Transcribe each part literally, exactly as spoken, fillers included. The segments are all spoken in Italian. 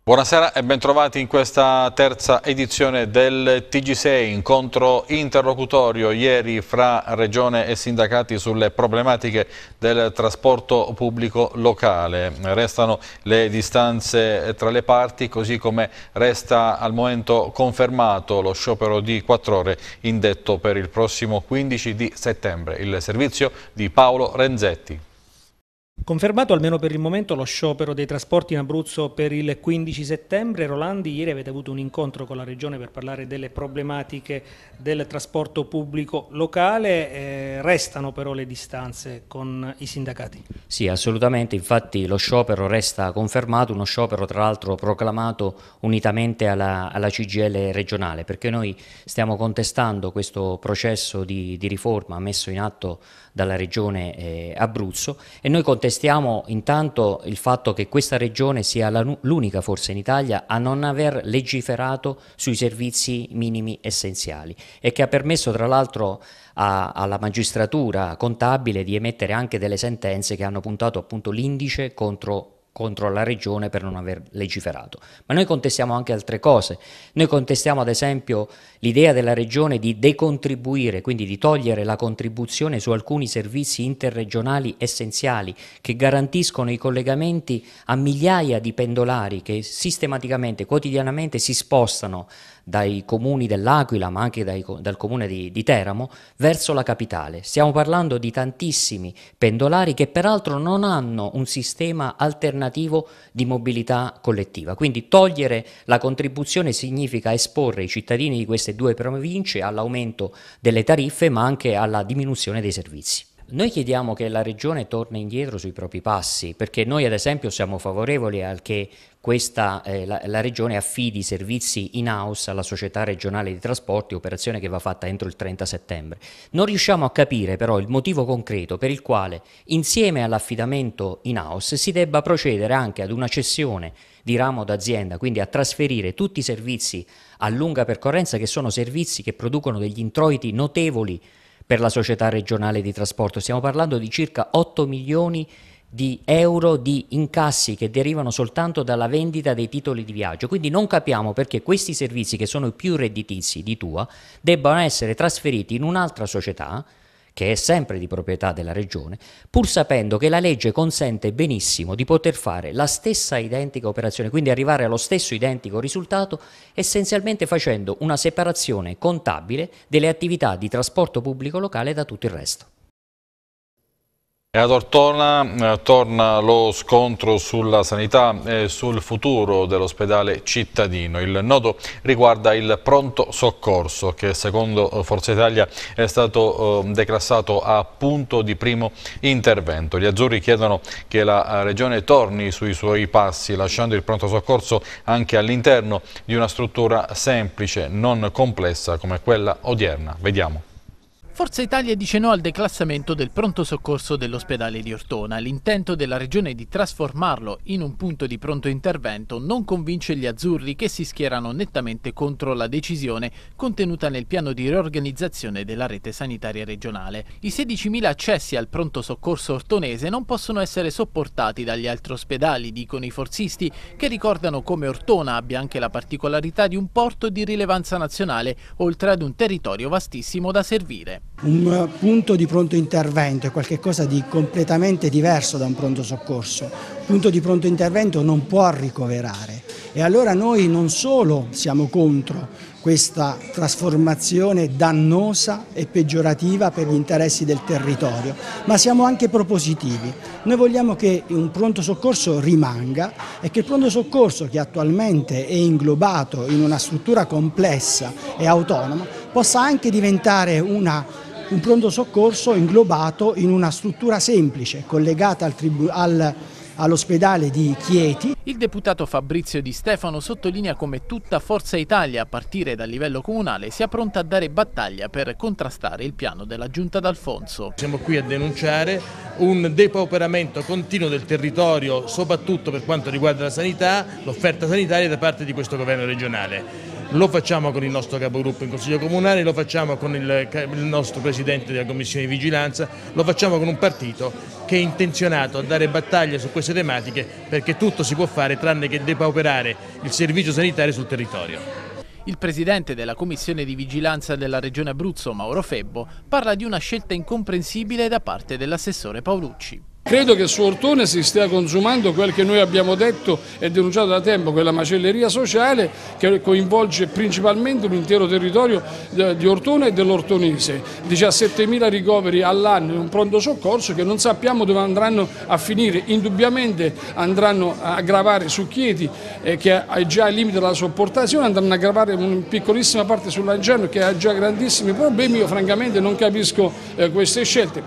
Buonasera e bentrovati in questa terza edizione del T G sei, incontro interlocutorio ieri fra Regione e sindacati sulle problematiche del trasporto pubblico locale. Restano le distanze tra le parti, così come resta al momento confermato lo sciopero di quattro ore indetto per il prossimo quindici di settembre. Il servizio di Paolo Renzetti. Confermato almeno per il momento lo sciopero dei trasporti in Abruzzo per il quindici settembre. Rolandi, ieri avete avuto un incontro con la Regione per parlare delle problematiche del trasporto pubblico locale, eh, restano però le distanze con i sindacati? Sì, assolutamente, infatti lo sciopero resta confermato, uno sciopero tra l'altro proclamato unitamente alla, alla C G I L regionale, perché noi stiamo contestando questo processo di, di riforma messo in atto dalla Regione eh, Abruzzo e noi contestiamo intanto il fatto che questa Regione sia l'unica forse in Italia a non aver legiferato sui servizi minimi essenziali e che ha permesso tra l'altro alla magistratura contabile di emettere anche delle sentenze che hanno puntato appunto l'indice contro contro la Regione per non aver legiferato. Ma noi contestiamo anche altre cose. Noi contestiamo ad esempio l'idea della Regione di decontribuire, quindi di togliere la contribuzione su alcuni servizi interregionali essenziali che garantiscono i collegamenti a migliaia di pendolari che sistematicamente, quotidianamente si spostano dai comuni dell'Aquila ma anche dai, dal comune di, di Teramo verso la capitale. Stiamo parlando di tantissimi pendolari che peraltro non hanno un sistema alternativo di mobilità collettiva, quindi togliere la contribuzione significa esporre i cittadini di queste due province all'aumento delle tariffe ma anche alla diminuzione dei servizi. Noi chiediamo che la Regione torni indietro sui propri passi, perché noi ad esempio siamo favorevoli al che questa, eh, la, la Regione affidi servizi in-house alla Società Regionale di Trasporti, operazione che va fatta entro il trenta settembre. Non riusciamo a capire però il motivo concreto per il quale insieme all'affidamento in-house si debba procedere anche ad una cessione di ramo d'azienda, quindi a trasferire tutti i servizi a lunga percorrenza che sono servizi che producono degli introiti notevoli per la società regionale di trasporto. Stiamo parlando di circa otto milioni di euro di incassi che derivano soltanto dalla vendita dei titoli di viaggio, quindi non capiamo perché questi servizi che sono i più redditizi di Tua debbano essere trasferiti in un'altra società che è sempre di proprietà della Regione, pur sapendo che la legge consente benissimo di poter fare la stessa identica operazione, quindi arrivare allo stesso identico risultato, essenzialmente facendo una separazione contabile delle attività di trasporto pubblico locale da tutto il resto. E ad Ortona eh, torna lo scontro sulla sanità e sul futuro dell'ospedale cittadino. Il nodo riguarda il pronto soccorso che secondo Forza Italia è stato eh, declassato a punto di primo intervento. Gli azzurri chiedono che la Regione torni sui suoi passi lasciando il pronto soccorso anche all'interno di una struttura semplice, non complessa come quella odierna. Vediamo. Forza Italia dice no al declassamento del pronto soccorso dell'ospedale di Ortona. L'intento della Regione di trasformarlo in un punto di pronto intervento non convince gli azzurri che si schierano nettamente contro la decisione contenuta nel piano di riorganizzazione della rete sanitaria regionale. I sedicimila accessi al pronto soccorso ortonese non possono essere sopportati dagli altri ospedali, dicono i forzisti, che ricordano come Ortona abbia anche la particolarità di un porto di rilevanza nazionale, oltre ad un territorio vastissimo da servire. Un punto di pronto intervento è qualcosa di completamente diverso da un pronto soccorso. Un punto di pronto intervento non può ricoverare e allora noi non solo siamo contro questa trasformazione dannosa e peggiorativa per gli interessi del territorio, ma siamo anche propositivi. Noi vogliamo che un pronto soccorso rimanga e che il pronto soccorso, che attualmente è inglobato in una struttura complessa e autonoma, possa anche diventare una un pronto soccorso inglobato in una struttura semplice, collegata al al, all'ospedale di Chieti. Il deputato Fabrizio Di Stefano sottolinea come tutta Forza Italia, a partire dal livello comunale, sia pronta a dare battaglia per contrastare il piano della Giunta D'Alfonso. Siamo qui a denunciare un depauperamento continuo del territorio, soprattutto per quanto riguarda la sanità, l'offerta sanitaria da parte di questo governo regionale. lo facciamo con il nostro capogruppo in Consiglio Comunale, lo facciamo con il, il nostro Presidente della Commissione di Vigilanza, lo facciamo con un partito che è intenzionato a dare battaglia su queste tematiche, perché tutto si può fare tranne che depauperare il servizio sanitario sul territorio. Il presidente della Commissione di Vigilanza della Regione Abruzzo, Mauro Febbo, parla di una scelta incomprensibile da parte dell'assessore Paolucci. Credo che su Ortona si stia consumando quel che noi abbiamo detto e denunciato da tempo, quella macelleria sociale che coinvolge principalmente l'intero territorio di Ortona e dell'Ortonese. diciassettemila ricoveri all'anno in un pronto soccorso che non sappiamo dove andranno a finire. Indubbiamente andranno a gravare su Chieti, eh, che è già al limite della sopportazione, andranno a gravare una piccolissima parte sull'Agerno che ha già grandissimi problemi. Io francamente non capisco eh, queste scelte.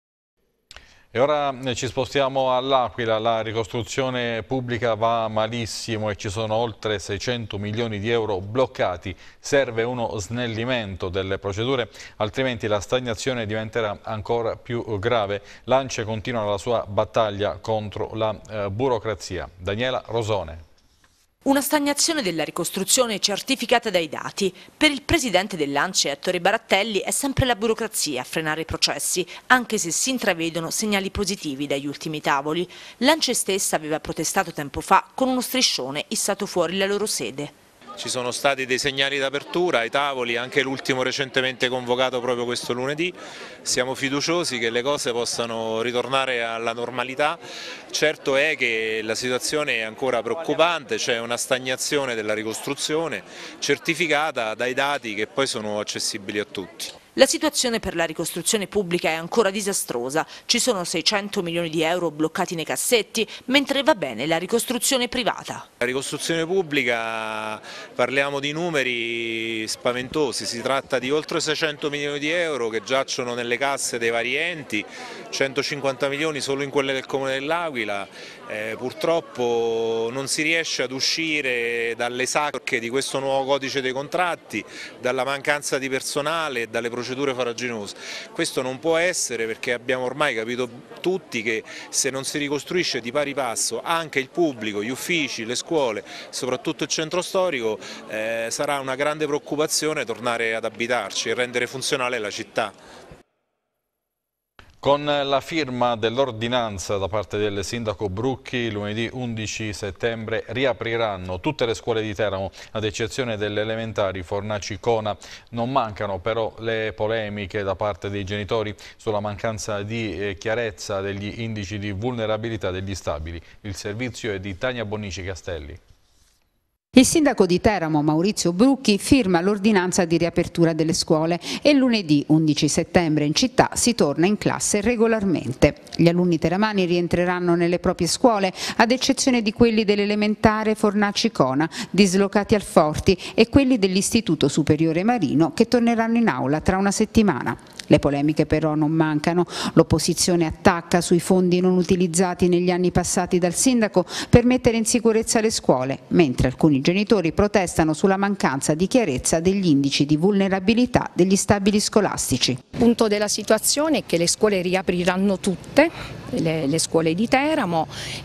E ora ci spostiamo all'Aquila. La ricostruzione pubblica va malissimo e ci sono oltre seicento milioni di euro bloccati. Serve uno snellimento delle procedure, altrimenti la stagnazione diventerà ancora più grave. L'Ance continua la sua battaglia contro la eh, burocrazia. Daniela Rosone. Una stagnazione della ricostruzione certificata dai dati. Per il presidente dell'Ance, Ettore Barattelli, è sempre la burocrazia a frenare i processi, anche se si intravedono segnali positivi dagli ultimi tavoli. L'Ance stessa aveva protestato tempo fa con uno striscione issato fuori la loro sede. Ci sono stati dei segnali d'apertura ai tavoli, anche l'ultimo recentemente convocato proprio questo lunedì. Siamo fiduciosi che le cose possano ritornare alla normalità. Certo è che la situazione è ancora preoccupante, c'è una stagnazione della ricostruzione certificata dai dati che poi sono accessibili a tutti. La situazione per la ricostruzione pubblica è ancora disastrosa, ci sono seicento milioni di euro bloccati nei cassetti, mentre va bene la ricostruzione privata. La ricostruzione pubblica, parliamo di numeri spaventosi, si tratta di oltre seicento milioni di euro che giacciono nelle casse dei vari enti, centocinquanta milioni solo in quelle del Comune dell'Aquila. Eh, purtroppo non si riesce ad uscire dalle sacche di questo nuovo codice dei contratti, dalla mancanza di personale e dalle procedure farraginose. Questo non può essere, perché abbiamo ormai capito tutti che se non si ricostruisce di pari passo anche il pubblico, gli uffici, le scuole, soprattutto il centro storico, eh, sarà una grande preoccupazione tornare ad abitarci e rendere funzionale la città. Con la firma dell'ordinanza da parte del sindaco Brucchi, lunedì undici settembre riapriranno tutte le scuole di Teramo, ad eccezione delle elementari Fornaci-Cona. Non mancano però le polemiche da parte dei genitori sulla mancanza di chiarezza degli indici di vulnerabilità degli stabili. Il servizio è di Tania Bonnici Castelli. Il sindaco di Teramo, Maurizio Brucchi, firma l'ordinanza di riapertura delle scuole e lunedì undici settembre in città si torna in classe regolarmente. Gli alunni teramani rientreranno nelle proprie scuole, ad eccezione di quelli dell'elementare Fornaci-Cona, dislocati al Forti, e quelli dell'Istituto Superiore Marino, che torneranno in aula tra una settimana. Le polemiche però non mancano. L'opposizione attacca sui fondi non utilizzati negli anni passati dal sindaco per mettere in sicurezza le scuole, mentre alcuni genitori protestano sulla mancanza di chiarezza degli indici di vulnerabilità degli stabili scolastici. Il punto della situazione è che le scuole riapriranno tutte, le, le scuole di Teramo,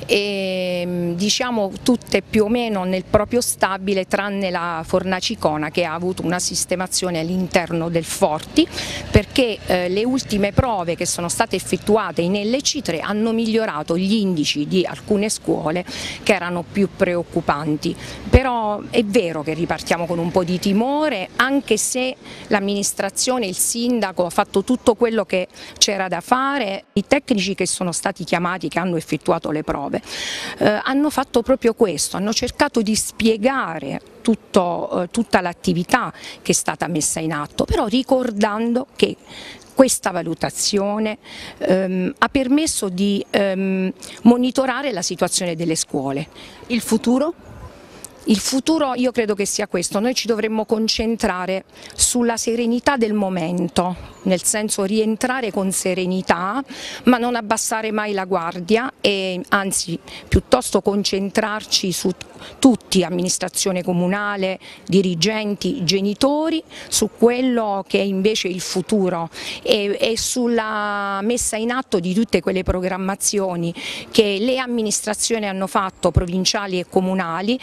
e diciamo tutte più o meno nel proprio stabile, tranne la Fornaci-Cona che ha avuto una sistemazione all'interno del Forti, perché eh, le ultime prove che sono state effettuate in L C tre hanno migliorato gli indici di alcune scuole che erano più preoccupanti. Però è vero che ripartiamo con un po' di timore, anche se l'amministrazione, il sindaco ha fatto tutto quello che c'era da fare. I tecnici che sono stati chiamati, che hanno effettuato le prove, eh, hanno fatto proprio questo, hanno cercato di spiegare tutto, eh, tutta l'attività che è stata messa in atto, però ricordando che questa valutazione ehm, ha permesso di ehm, monitorare la situazione delle scuole. Il futuro? Il futuro io credo che sia questo, noi ci dovremmo concentrare sulla serenità del momento, nel senso rientrare con serenità ma non abbassare mai la guardia, e anzi piuttosto concentrarci su tutti, amministrazione comunale, dirigenti, genitori, su quello che è invece il futuro e, e sulla messa in atto di tutte quelle programmazioni che le amministrazioni hanno fatto, provinciali e comunali,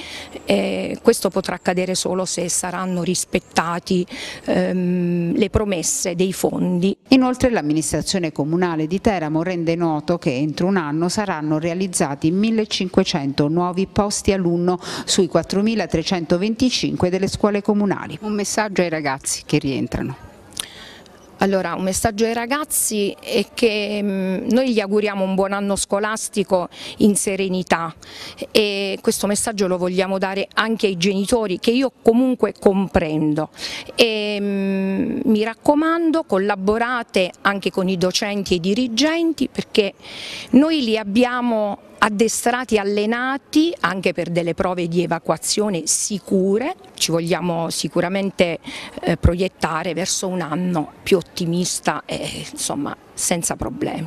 eh, questo potrà accadere solo se saranno rispettati ehm, le promesse dei fondi. Inoltre l'amministrazione comunale di Teramo rende noto che entro un anno saranno realizzati millecinquecento nuovi posti alunno sui quattromilatrecentoventicinque delle scuole comunali. Un messaggio ai ragazzi che rientrano. Allora, un messaggio ai ragazzi è che mh, noi gli auguriamo un buon anno scolastico in serenità e questo messaggio lo vogliamo dare anche ai genitori, che io comunque comprendo, e mh, mi raccomando, collaborate anche con i docenti e i dirigenti, perché noi li abbiamo addestrati, allenati anche per delle prove di evacuazione sicure. Ci vogliamo sicuramente eh, proiettare verso un anno più ottimista e insomma senza problemi.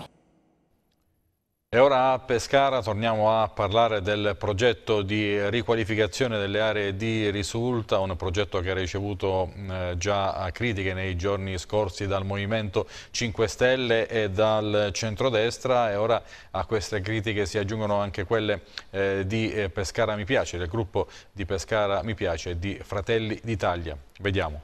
E ora a Pescara torniamo a parlare del progetto di riqualificazione delle aree di risulta, un progetto che ha ricevuto eh, già critiche nei giorni scorsi dal Movimento cinque Stelle e dal centrodestra, e ora a queste critiche si aggiungono anche quelle eh, di eh, Pescara Mi Piace, del gruppo di Pescara Mi Piace e di Fratelli d'Italia. Vediamo.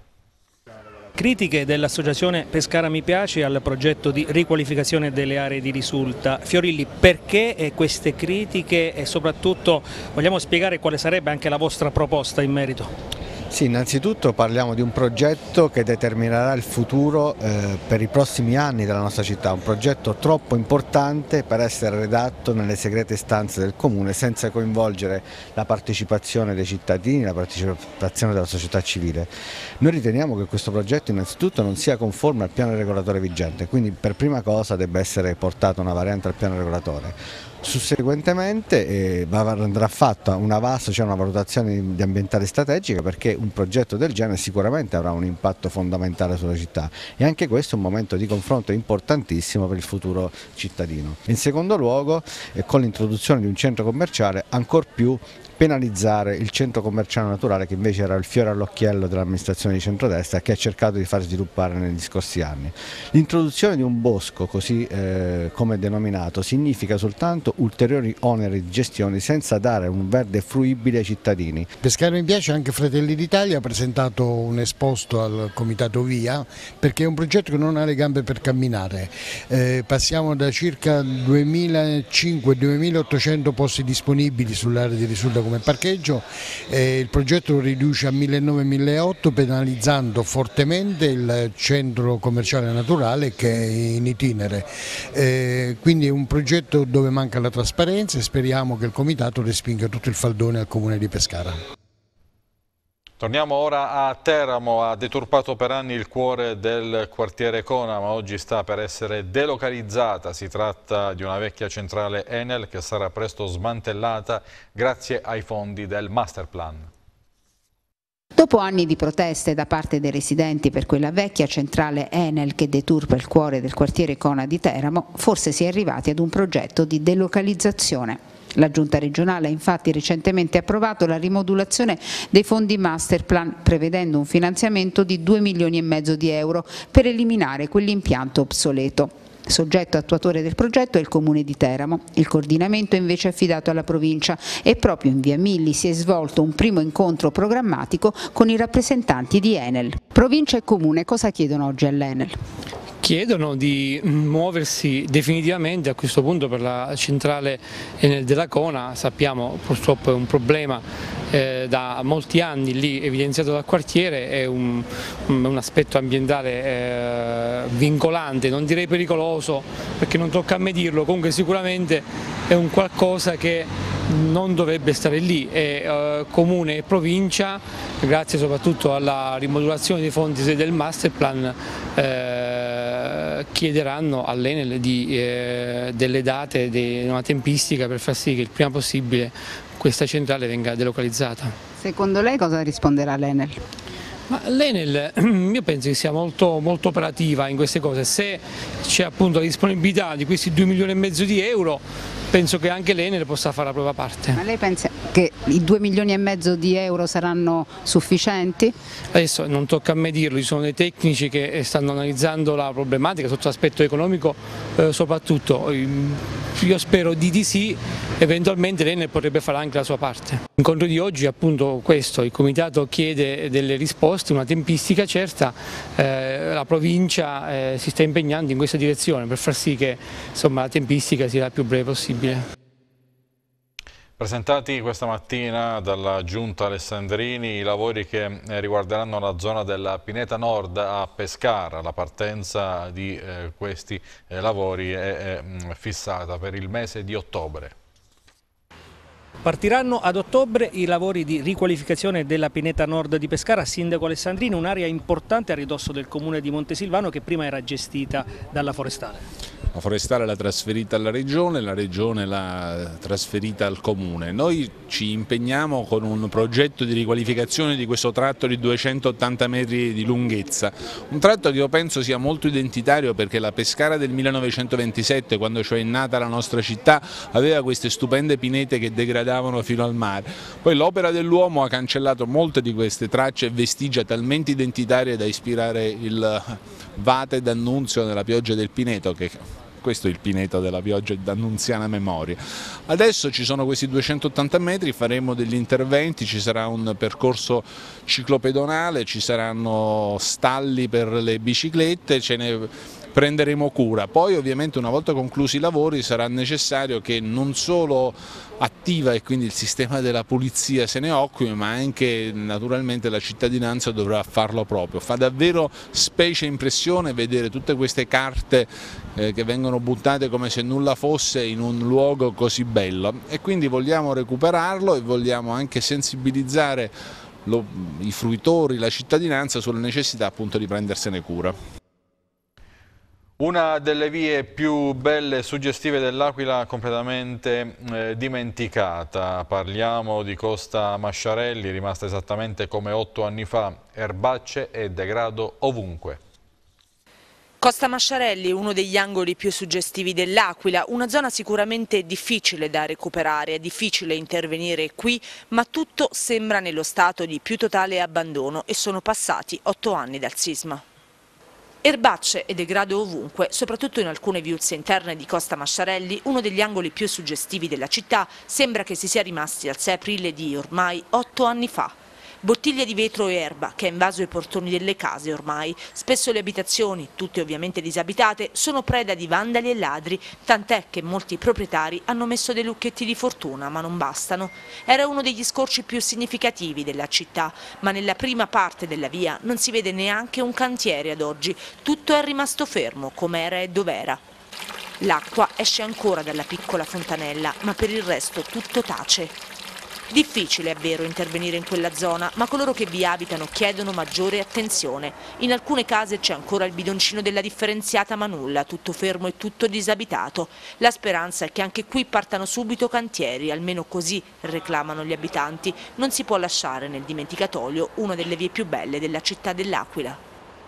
Critiche dell'associazione Pescara Mi Piace al progetto di riqualificazione delle aree di risulta. Fiorilli, perché queste critiche e soprattutto vogliamo spiegare quale sarebbe anche la vostra proposta in merito? Sì, innanzitutto parliamo di un progetto che determinerà il futuro eh, per i prossimi anni della nostra città, un progetto troppo importante per essere redatto nelle segrete stanze del Comune senza coinvolgere la partecipazione dei cittadini, la partecipazione della società civile. Noi riteniamo che questo progetto innanzitutto non sia conforme al piano regolatore vigente, quindi per prima cosa debba essere portata una variante al piano regolatore. Susseguentemente eh, andrà fatta una V A S, cioè una valutazione di ambientale strategica, perché un progetto del genere sicuramente avrà un impatto fondamentale sulla città e anche questo è un momento di confronto importantissimo per il futuro cittadino. In secondo luogo, eh, con l'introduzione di un centro commerciale, ancor più penalizzare il centro commerciale naturale, che invece era il fiore all'occhiello dell'amministrazione di centrodestra e che ha cercato di far sviluppare negli scorsi anni. L'introduzione di un bosco così eh, come denominato significa soltanto ulteriori oneri di gestione senza dare un verde fruibile ai cittadini. Pescara Mi Piace, anche Fratelli d'Italia, ha presentato un esposto al Comitato Via perché è un progetto che non ha le gambe per camminare. Eh, passiamo da circa duemilacinquecento duemilaottocento posti disponibili sull'area di risulta come parcheggio, eh, il progetto lo riduce a millenovecento milleottocento, penalizzando fortemente il centro commerciale naturale che è in itinere. Eh, quindi è un progetto dove manca la trasparenza e speriamo che il Comitato respinga tutto il faldone al Comune di Pescara. Torniamo ora a Teramo. Ha deturpato per anni il cuore del quartiere Cona, ma oggi sta per essere delocalizzata. Si tratta di una vecchia centrale Enel che sarà presto smantellata grazie ai fondi del Masterplan. Dopo anni di proteste da parte dei residenti per quella vecchia centrale Enel che deturpa il cuore del quartiere Cona di Teramo, forse si è arrivati ad un progetto di delocalizzazione. La Giunta regionale ha infatti recentemente approvato la rimodulazione dei fondi Masterplan, prevedendo un finanziamento di due milioni e mezzo di euro per eliminare quell'impianto obsoleto. Soggetto attuatore del progetto è il Comune di Teramo, il coordinamento è invece affidato alla provincia e proprio in via Milli si è svolto un primo incontro programmatico con i rappresentanti di Enel. Provincia e Comune cosa chiedono oggi all'Enel? Chiedono di muoversi definitivamente a questo punto per la centrale Enel della Cona. Sappiamo purtroppo è un problema eh, da molti anni lì evidenziato dal quartiere, è un, un aspetto ambientale eh, vincolante, non direi pericoloso perché non tocca a me dirlo, comunque sicuramente è un qualcosa che non dovrebbe stare lì e eh, Comune e Provincia, grazie soprattutto alla rimodulazione dei fondi del Masterplan, eh, chiederanno all'Enel di, eh, delle date, di una tempistica per far sì che il prima possibile questa centrale venga delocalizzata. Secondo lei cosa risponderà l'Enel? L'Enel io penso che sia molto, molto operativa in queste cose, se c'è appunto la disponibilità di questi due milioni e mezzo di euro penso che anche l'Enel possa fare la propria parte. Ma lei pensa che che i due milioni e mezzo di euro saranno sufficienti? Adesso non tocca a me dirlo, ci sono dei tecnici che stanno analizzando la problematica sotto l'aspetto economico eh, soprattutto. Io spero di di sì, eventualmente l'Enel potrebbe fare anche la sua parte. L'incontro di oggi è appunto questo, il Comitato chiede delle risposte, una tempistica certa, eh, la provincia eh, si sta impegnando in questa direzione per far sì che insomma, la tempistica sia la più breve possibile. Presentati questa mattina dalla Giunta Alessandrini i lavori che riguarderanno la zona della Pineta Nord a Pescara. La partenza di eh, questi eh, lavori è, è fissata per il mese di ottobre. Partiranno ad ottobre i lavori di riqualificazione della Pineta Nord di Pescara. Sindaco Alessandrini, un'area importante a ridosso del comune di Montesilvano che prima era gestita dalla Forestale. La Forestale l'ha trasferita alla Regione, la Regione l'ha trasferita al Comune. Noi ci impegniamo con un progetto di riqualificazione di questo tratto di duecentottanta metri di lunghezza, un tratto che io penso sia molto identitario perché la Pescara del millenovecentoventisette, quando cioè è nata la nostra città, aveva queste stupende pinete che degradavano fino al mare. Poi l'opera dell'uomo ha cancellato molte di queste tracce e vestigia talmente identitarie da ispirare il Vate d'Annunzio nella pioggia del Pineto, che questo è il Pineto della pioggia d'annunziana memoria. Adesso ci sono questi duecentottanta metri, faremo degli interventi, ci sarà un percorso ciclopedonale, ci saranno stalli per le biciclette, ce ne prenderemo cura. Poi ovviamente una volta conclusi i lavori sarà necessario che non solo Attiva e quindi il sistema della pulizia se ne occupi, ma anche naturalmente la cittadinanza dovrà farlo proprio. Fa davvero specie impressione vedere tutte queste carte eh, che vengono buttate come se nulla fosse in un luogo così bello e quindi vogliamo recuperarlo e vogliamo anche sensibilizzare lo, i fruitori, la cittadinanza sulla necessità appunto di prendersene cura. Una delle vie più belle e suggestive dell'Aquila completamente eh, dimenticata. Parliamo di Costa Masciarelli, rimasta esattamente come otto anni fa, erbacce e degrado ovunque. Costa Masciarelli, uno degli angoli più suggestivi dell'Aquila, una zona sicuramente difficile da recuperare, è difficile intervenire qui, ma tutto sembra nello stato di più totale abbandono e sono passati otto anni dal sisma. Erbacce e degrado ovunque, soprattutto in alcune viuzze interne di Costa Masciarelli, uno degli angoli più suggestivi della città, sembra che si sia rimasti al sei aprile di ormai otto anni fa. Bottiglie di vetro e erba che ha invaso i portoni delle case ormai. Spesso le abitazioni, tutte ovviamente disabitate, sono preda di vandali e ladri, tant'è che molti proprietari hanno messo dei lucchetti di fortuna, ma non bastano. Era uno degli scorci più significativi della città, ma nella prima parte della via non si vede neanche un cantiere ad oggi. Tutto è rimasto fermo, com'era e dov'era. L'acqua esce ancora dalla piccola fontanella, ma per il resto tutto tace. Difficile, è vero, intervenire in quella zona, ma coloro che vi abitano chiedono maggiore attenzione. In alcune case c'è ancora il bidoncino della differenziata, ma nulla, tutto fermo e tutto disabitato. La speranza è che anche qui partano subito cantieri, almeno così reclamano gli abitanti. Non si può lasciare nel dimenticatoio una delle vie più belle della città dell'Aquila.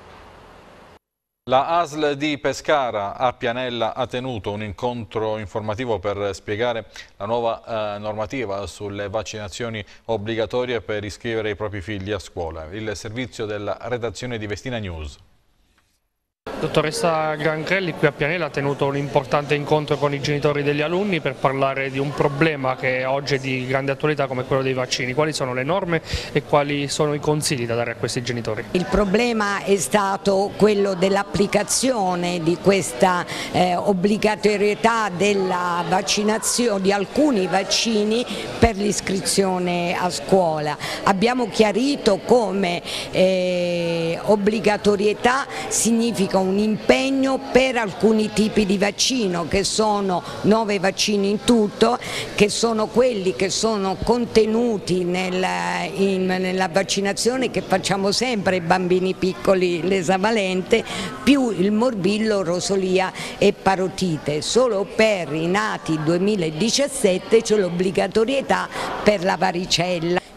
La A S L di Pescara a Pianella ha tenuto un incontro informativo per spiegare la nuova eh, normativa sulle vaccinazioni obbligatorie per iscrivere i propri figli a scuola. Il servizio della redazione di Vestina News. Dottoressa Grancrelli qui a Pianella ha tenuto un importante incontro con i genitori degli alunni per parlare di un problema che oggi è di grande attualità come quello dei vaccini. Quali sono le norme e quali sono i consigli da dare a questi genitori? Il problema è stato quello dell'applicazione di questa eh, obbligatorietà della vaccinazione di alcuni vaccini per l'iscrizione a scuola. Abbiamo chiarito come eh, obbligatorietà significa un un impegno per alcuni tipi di vaccino, che sono nove vaccini in tutto, che sono quelli che sono contenuti nel, in, nella vaccinazione che facciamo sempre ai bambini piccoli, l'esavalente, più il morbillo, rosolia e parotite. Solo per i nati duemiladiciassette c'è l'obbligatorietà per la varicella.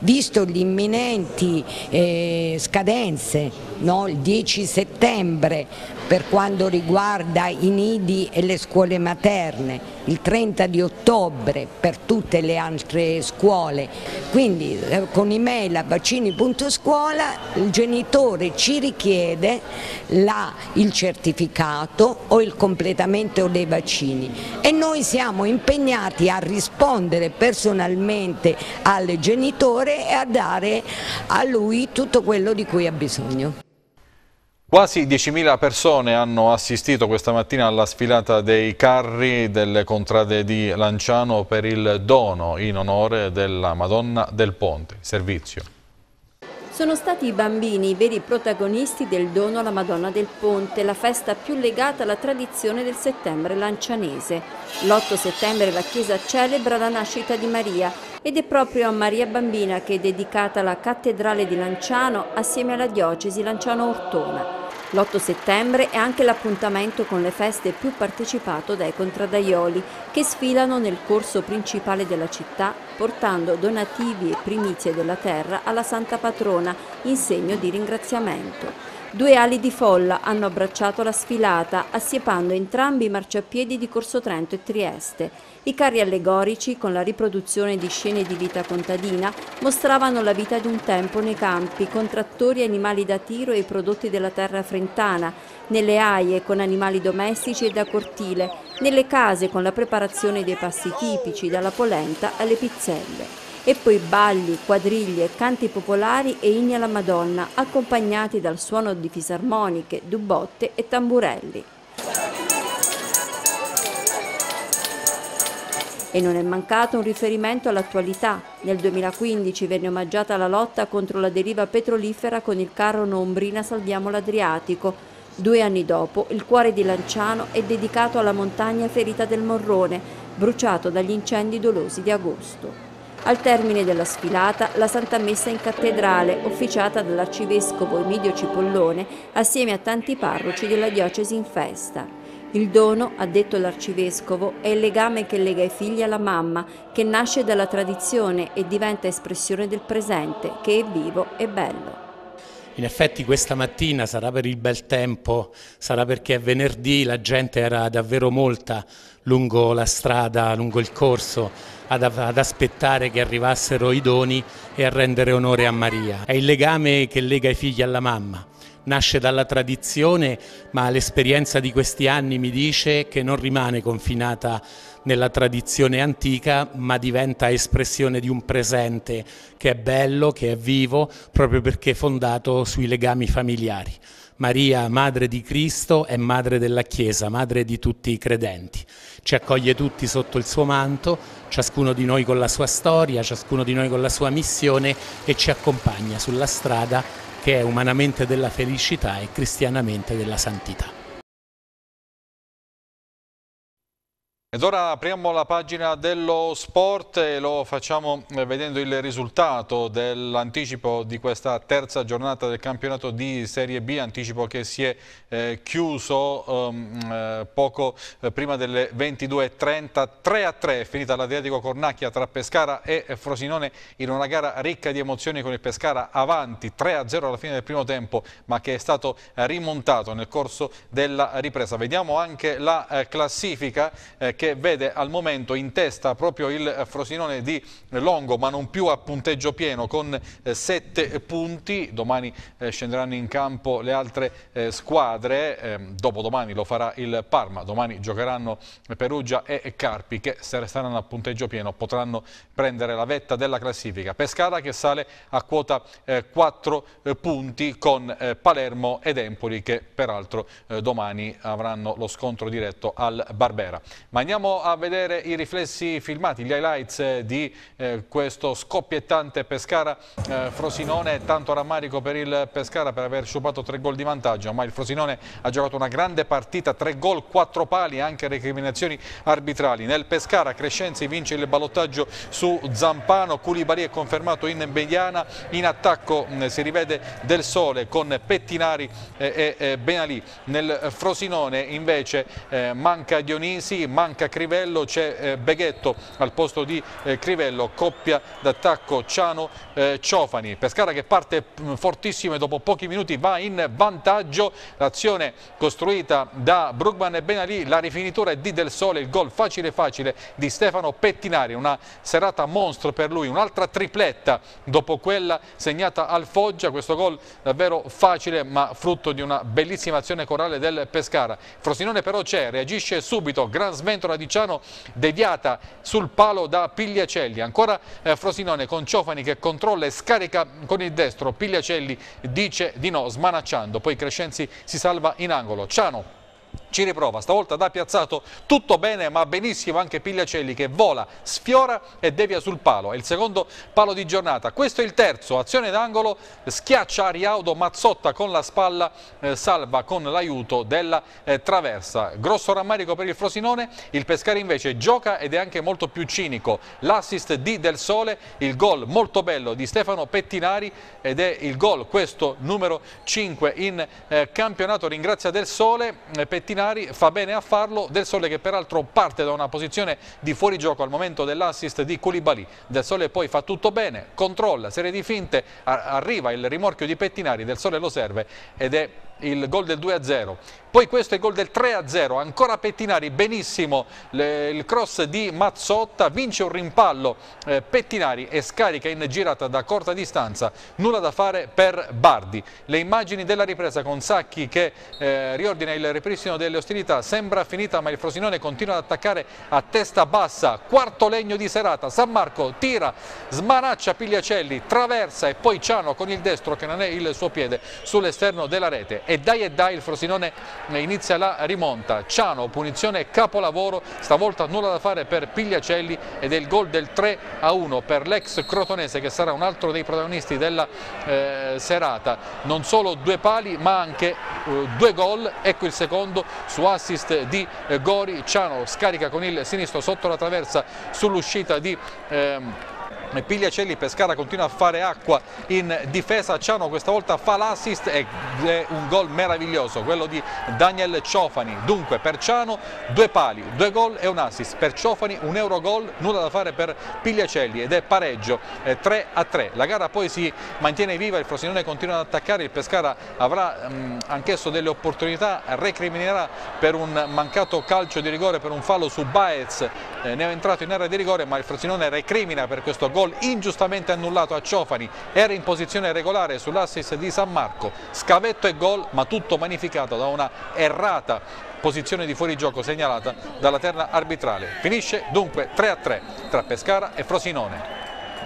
visto gli imminenti eh, scadenze, no? Il dieci settembre per quanto riguarda i nidi e le scuole materne, il trenta di ottobre per tutte le altre scuole, quindi eh, con email a vaccini punto scuola il genitore ci richiede la, il certificato o il completamento dei vaccini e noi siamo impegnati a rispondere personalmente al genitore e a dare a lui tutto quello di cui ha bisogno. Quasi diecimila persone hanno assistito questa mattina alla sfilata dei carri delle contrade di Lanciano per il dono in onore della Madonna del Ponte. Servizio. Sono stati i bambini i veri protagonisti del dono alla Madonna del Ponte, la festa più legata alla tradizione del settembre lancianese. L'otto settembre la Chiesa celebra la nascita di Maria ed è proprio a Maria Bambina che è dedicata la cattedrale di Lanciano assieme alla diocesi Lanciano-Ortona. L'otto settembre è anche l'appuntamento con le feste più partecipato dai contraddaioli che sfilano nel corso principale della città portando donativi e primizie della terra alla Santa Patrona in segno di ringraziamento. Due ali di folla hanno abbracciato la sfilata assiepando entrambi i marciapiedi di Corso Trento e Trieste. I carri allegorici, con la riproduzione di scene di vita contadina, mostravano la vita di un tempo nei campi, con trattori e animali da tiro e i prodotti della terra frentana, nelle aie con animali domestici e da cortile, nelle case con la preparazione dei pasti tipici, dalla polenta alle pizzelle. E poi balli, quadriglie, canti popolari e inni alla Madonna, accompagnati dal suono di fisarmoniche, dubotte e tamburelli. E non è mancato un riferimento all'attualità. Nel duemilaquindici venne omaggiata la lotta contro la deriva petrolifera con il carro Nombrina Salviamo l'Adriatico. Due anni dopo, il cuore di Lanciano è dedicato alla montagna ferita del Morrone, bruciato dagli incendi dolosi di agosto. Al termine della sfilata, la Santa Messa in cattedrale, officiata dall'arcivescovo Emidio Cipollone, assieme a tanti parroci della diocesi in festa. Il dono, ha detto l'arcivescovo, è il legame che lega i figli alla mamma, che nasce dalla tradizione e diventa espressione del presente, che è vivo e bello. In effetti questa mattina sarà per il bel tempo, sarà perché è venerdì, la gente era davvero molta lungo la strada, lungo il corso, ad, ad aspettare che arrivassero i doni e a rendere onore a Maria. È il legame che lega i figli alla mamma. Nasce dalla tradizione, ma l'esperienza di questi anni mi dice che non rimane confinata nella tradizione antica, ma diventa espressione di un presente che è bello, che è vivo, proprio perché è fondato sui legami familiari. Maria, madre di Cristo, è madre della Chiesa, madre di tutti i credenti. Ci accoglie tutti sotto il suo manto, ciascuno di noi con la sua storia, ciascuno di noi con la sua missione e ci accompagna sulla strada che è umanamente della felicità e cristianamente della santità. Ed ora apriamo la pagina dello sport e lo facciamo vedendo il risultato dell'anticipo di questa terza giornata del campionato di Serie B, anticipo che si è eh, chiuso um, eh, poco eh, prima delle ventidue e trenta. tre a tre è finita l'Adriatico Cornacchia tra Pescara e Frosinone in una gara ricca di emozioni, con il Pescara avanti tre a zero alla fine del primo tempo, ma che è stato rimontato nel corso della ripresa. Vediamo anche la eh, classifica eh, che che vede al momento in testa proprio il Frosinone di Longo, ma non più a punteggio pieno, con eh, sette punti. Domani eh, scenderanno in campo le altre eh, squadre, eh, dopodomani lo farà il Parma, domani giocheranno Perugia e Carpi, che se resteranno a punteggio pieno potranno prendere la vetta della classifica. Pescara che sale a quota eh, quattro eh, punti con eh, Palermo ed Empoli, che peraltro eh, domani avranno lo scontro diretto al Barbera. Ma andiamo a vedere i riflessi filmati, gli highlights di eh, questo scoppiettante Pescara-Frosinone. Eh, tanto rammarico per il Pescara per aver sciupato tre gol di vantaggio, ma il Frosinone ha giocato una grande partita, tre gol, quattro pali, anche recriminazioni arbitrali. Nel Pescara Crescenzi vince il ballottaggio su Zampano, Koulibaly è confermato in mediana, in attacco mh, si rivede Del Sole con Pettinari eh, e eh, Benalì. Nel Frosinone invece eh, manca Dionisi, manca manca Crivello, c'è eh, Beghetto al posto di eh, Crivello, coppia d'attacco Ciano eh, Ciofani. Pescara che parte mh, fortissimo e dopo pochi minuti va in vantaggio, l'azione costruita da Brugman e Benalì, la rifinitura è di Del Sole, il gol facile facile di Stefano Pettinari, una serata mostro per lui, un'altra tripletta dopo quella segnata al Foggia, questo gol davvero facile ma frutto di una bellissima azione corale del Pescara. Frosinone però c'è, reagisce subito, gran sventola di Ciano deviata sul palo da Pigliacelli, ancora eh, Frosinone con Ciofani che controlla e scarica con il destro, Pigliacelli dice di no smanacciando, poi Crescenzi si salva in angolo, Ciano ci riprova, stavolta da piazzato tutto bene ma benissimo anche Pigliacelli che vola, sfiora e devia sul palo, è il secondo palo di giornata, questo è il terzo, azione d'angolo, schiaccia Ariaudo, Mazzotta con la spalla eh, salva con l'aiuto della eh, traversa, grosso rammarico per il Frosinone, il Pescara invece gioca ed è anche molto più cinico, l'assist di Del Sole, il gol molto bello di Stefano Pettinari ed è il gol questo numero cinque in eh, campionato, ringrazia Del Sole, eh, Pettinari fa bene a farlo, Del Sole che peraltro parte da una posizione di fuorigioco al momento dell'assist di Koulibaly, Del Sole poi fa tutto bene, controlla, serie di finte, arriva il rimorchio di Pettinari, Del Sole lo serve ed è il gol del due a zero. Poi questo è il gol del tre a zero, ancora Pettinari, benissimo le, il cross di Mazzotta, vince un rimpallo eh, Pettinari e scarica in girata da corta distanza, nulla da fare per Bardi. Le immagini della ripresa con Sacchi che eh, riordina il ripristino delle ostilità, sembra finita ma il Frosinone continua ad attaccare a testa bassa, quarto legno di serata, San Marco tira, smanaccia Pigliacelli, traversa e poi Ciano con il destro che non è il suo piede sull'esterno della rete e dai e dai il Frosinone inizia la rimonta, Ciano punizione capolavoro, stavolta nulla da fare per Pigliacelli ed è il gol del tre a uno per l'ex crotonese che sarà un altro dei protagonisti della eh, serata, non solo due pali ma anche eh, due gol, ecco il secondo su assist di eh, Gori, Ciano scarica con il sinistro sotto la traversa sull'uscita di ehm, Pigliacelli, Pescara continua a fare acqua in difesa, Ciano questa volta fa l'assist ed è un gol meraviglioso, quello di Daniel Ciofani, dunque per Ciano due pali, due gol e un assist, per Ciofani un euro gol, nulla da fare per Pigliacelli ed è pareggio eh, tre a tre, la gara poi si mantiene viva, il Frosinone continua ad attaccare, il Pescara avrà mh, anch'esso delle opportunità, recriminerà per un mancato calcio di rigore, per un fallo su Baez, eh, ne è entrato in area di rigore ma il Frosinone recrimina per questo gol ingiustamente annullato a Ciofani, era in posizione regolare sull'assist di San Marco, scavetto e gol ma tutto magnificato da una errata posizione di fuorigioco segnalata dalla terna arbitrale. Finisce dunque tre a tre tra Pescara e Frosinone.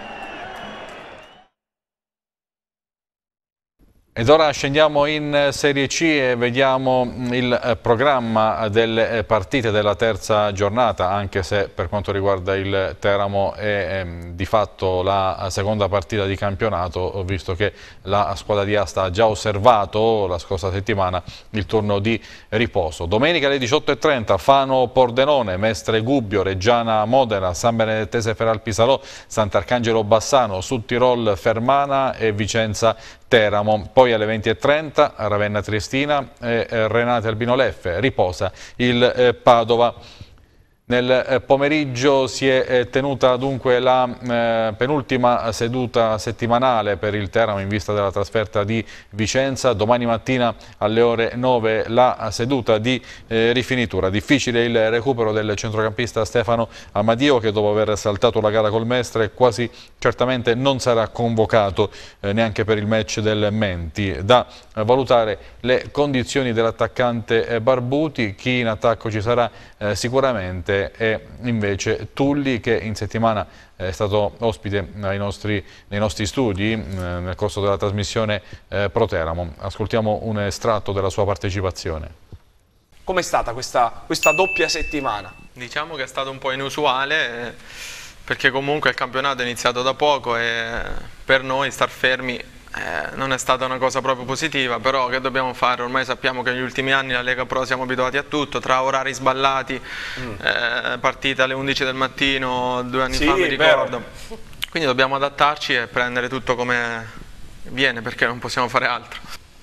Ed ora scendiamo in Serie C e vediamo il programma delle partite della terza giornata, anche se per quanto riguarda il Teramo è di fatto la seconda partita di campionato, visto che la squadra di Asta ha già osservato la scorsa settimana il turno di riposo. Domenica alle diciotto e trenta Fano Pordenone, Mestre Gubbio, Reggiana Modena, San Benedettese Feralpisalò, Sant'Arcangelo Bassano, Sudtirol Fermana e Vicenza Teramo. Poi alle venti e trenta Ravenna Triestina e Renate Albino Leffe, riposa il eh, Padova. Nel eh, pomeriggio si è eh, tenuta dunque la eh, penultima seduta settimanale per il Teramo in vista della trasferta di Vicenza. Domani mattina alle ore nove la seduta di eh, rifinitura. Difficile il recupero del centrocampista Stefano Amadio che dopo aver saltato la gara col Mestre quasi certamente non sarà convocato eh, neanche per il match del Menti. Da eh, valutare le condizioni dell'attaccante eh, Barbuti, chi in attacco ci sarà eh, sicuramente e invece Tulli che in settimana è stato ospite ai nostri, nei nostri studi eh, nel corso della trasmissione eh, Pro Teramo. Ascoltiamo un estratto della sua partecipazione. Com'è stata questa, questa doppia settimana? Diciamo che è stato un po' inusuale eh, perché comunque il campionato è iniziato da poco e per noi star fermi Eh, non è stata una cosa proprio positiva, però che dobbiamo fare? Ormai sappiamo che negli ultimi anni la Lega Pro siamo abituati a tutto, tra orari sballati, mm. eh, partite alle undici del mattino due anni sì, fa mi ricordo, vero. Quindi dobbiamo adattarci e prendere tutto come viene perché non possiamo fare altro.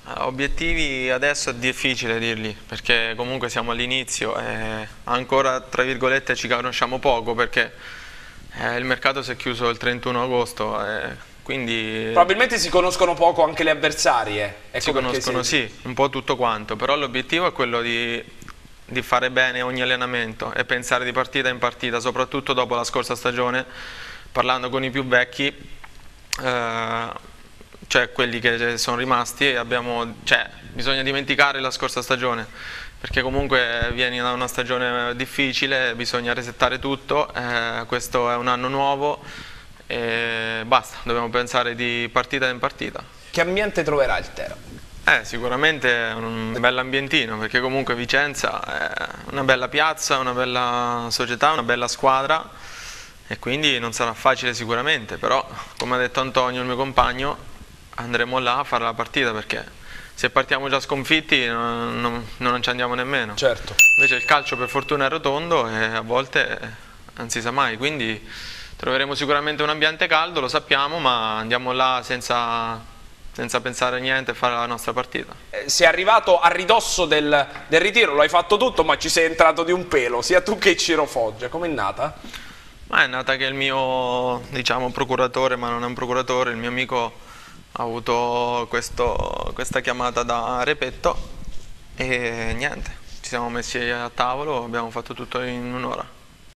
Obiettivi adesso è difficile dirli, perché comunque siamo all'inizio e ancora tra virgolette ci conosciamo poco, perché eh, il mercato si è chiuso il trentuno agosto, eh, quindi probabilmente si conoscono poco anche le avversarie. Ecco, si conoscono si... sì, un po' tutto quanto, però l'obiettivo è quello di, di fare bene ogni allenamento e pensare di partita in partita, soprattutto dopo la scorsa stagione, parlando con i più vecchi, eh, cioè quelli che sono rimasti, e abbiamo, cioè, bisogna dimenticare la scorsa stagione, perché comunque vieni da una stagione difficile, bisogna resettare tutto, eh, questo è un anno nuovo e basta, dobbiamo pensare di partita in partita. Che ambiente troverà il Teramo? Eh, sicuramente è un bell'ambientino, perché comunque Vicenza è una bella piazza, una bella società, una bella squadra, e quindi non sarà facile sicuramente, però come ha detto Antonio, il mio compagno, andremo là a fare la partita, perché se partiamo già sconfitti non, non, non ci andiamo nemmeno. Certo. Invece il calcio per fortuna è rotondo e a volte non si sa mai, quindi troveremo sicuramente un ambiente caldo, lo sappiamo, ma andiamo là senza, senza pensare a niente e fare la nostra partita. Eh, sei arrivato a ridosso del, del ritiro, lo hai fatto tutto, ma ci sei entrato di un pelo, sia tu che Ciro Foggia. Com'è nata? Ma è nata che il mio, diciamo, procuratore, ma non è un procuratore, il mio amico ha avuto questo, questa chiamata da Repetto e niente, ci siamo messi a tavolo, abbiamo fatto tutto in un'ora.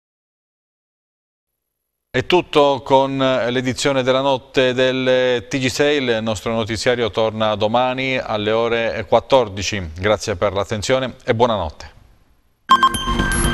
È tutto con l'edizione della notte del T G sei, il nostro notiziario torna domani alle ore quattordici. Grazie per l'attenzione e buonanotte.